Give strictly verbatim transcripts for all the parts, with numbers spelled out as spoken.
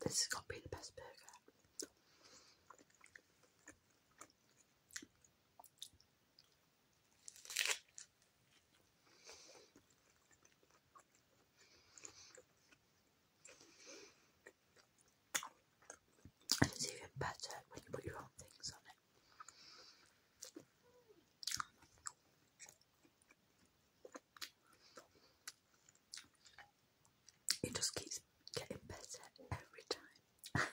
This has got to be the best burger. And it's even better when you put your own things on it. It just keeps getting better every time.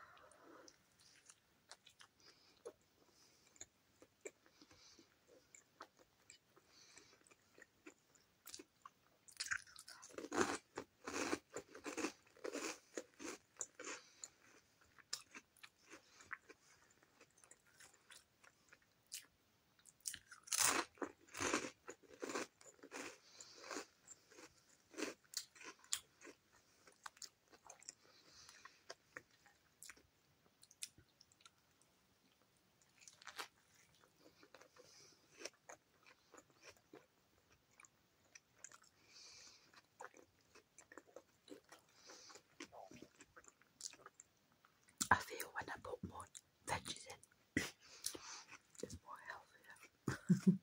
I feel when I put more veggies in, it's more healthier.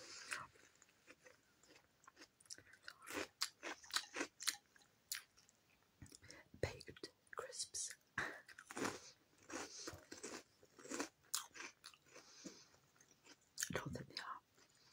Baked crisps. I don't think they are.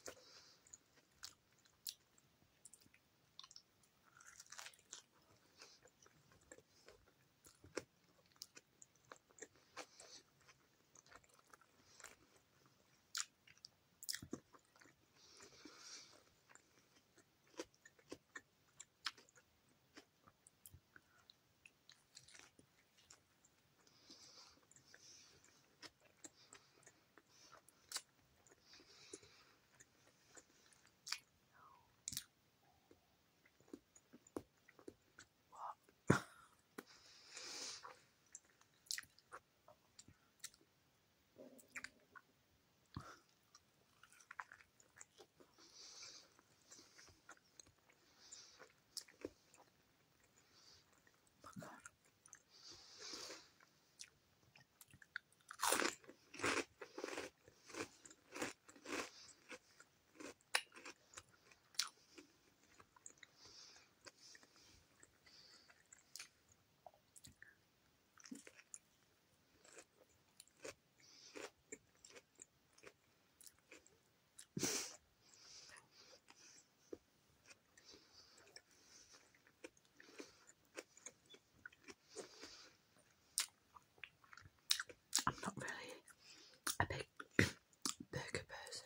I'm not really a big burger person.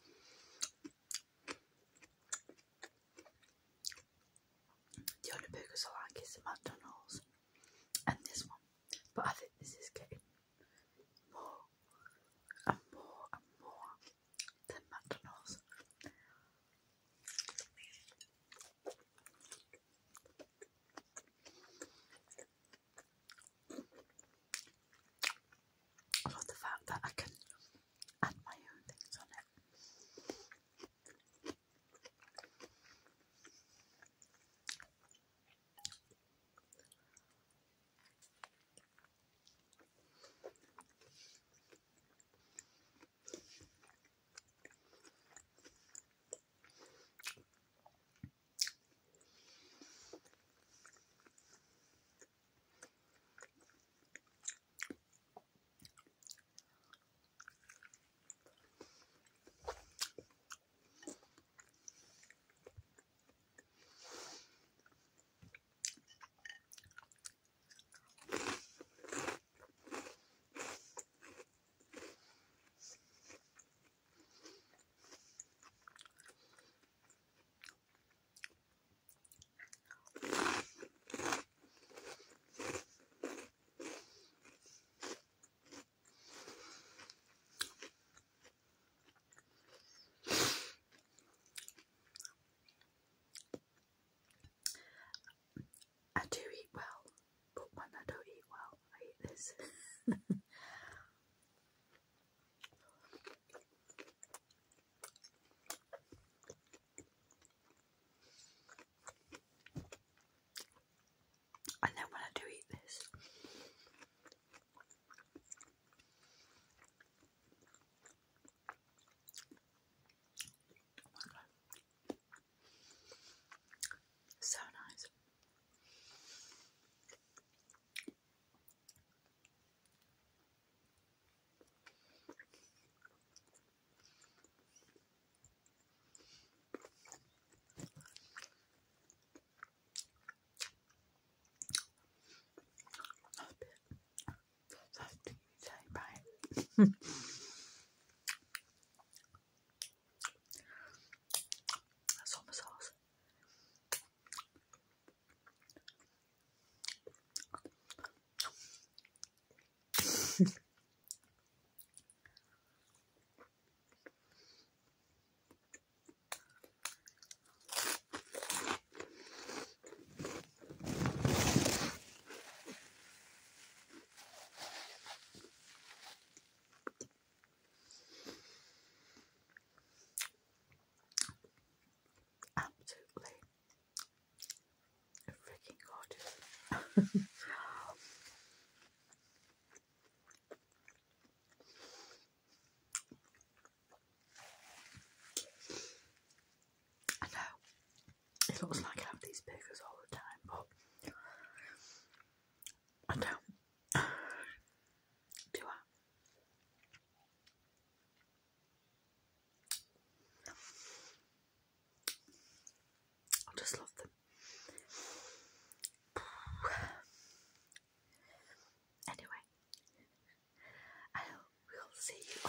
The only burgers I like is the McDonald's and this one, but I think this is getting more and more and more than McDonald's. I love the fact that I can add my own things on it. I do eat well, but when I don't eat well, I eat this. And then when I do eat this, That's all my sauce. Absolutely freaking gorgeous. I know it looks like I have these burgers all the time, but I don't. Do I? I just love them. Anyway, I will see you